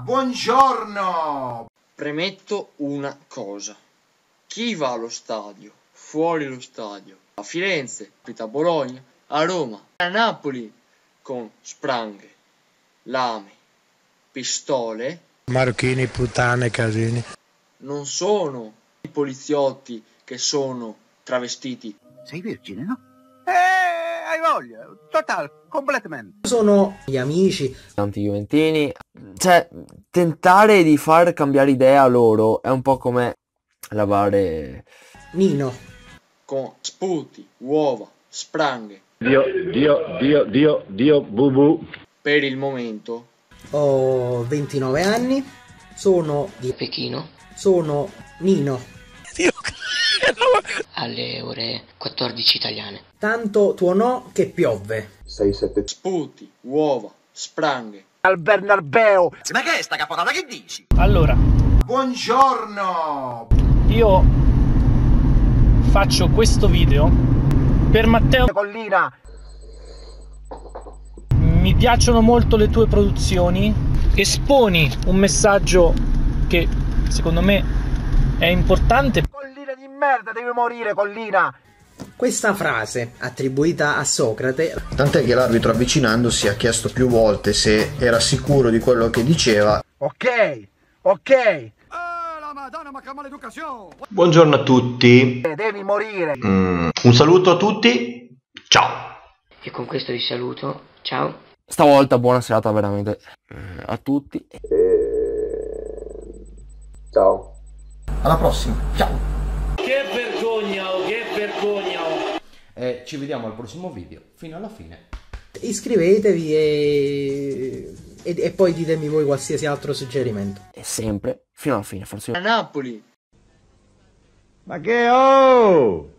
Buongiorno! Premetto una cosa. Chi va allo stadio, fuori lo stadio, a Firenze, a Bologna, a Roma, a Napoli, con spranghe, lame, pistole, marocchini, puttane, casini, non sono i poliziotti che sono travestiti. Sei vergine, no? Hai voglia, total, completamente. Sono gli amici, tanti juventini, cioè tentare di far cambiare idea a loro è un po' come lavare Nino, Con sputi, uova, spranghe. Dio, bubu. Per il momento ho 29 anni, sono di Pechino, sono Nino, alle ore 14 italiane. tanto tuonò che piove. 6-7. sputi, uova, spranghe. Al Bernabeu. Ma che è sta caponata che dici? Allora, Buongiorno! io faccio questo video per Matteo. Collina. Mi piacciono molto le tue produzioni. Esponi un messaggio che secondo me è importante. Collina di merda, devi morire, collina. Questa frase, attribuita a Socrate, tant'è che l'arbitro avvicinandosi ha chiesto più volte se era sicuro di quello che diceva. Ok. La Madonna, ma che maleducazione! Buongiorno a tutti. Devi morire. Un saluto a tutti. Ciao. E con questo vi saluto. Ciao. stavolta buona serata veramente a tutti. Ciao. Alla prossima. Ciao. Che vergogna, che vergogna. Ci vediamo al prossimo video fino alla fine. iscrivetevi e poi ditemi voi qualsiasi altro suggerimento. E sempre fino alla fine, forse. A Napoli. Ma che oh!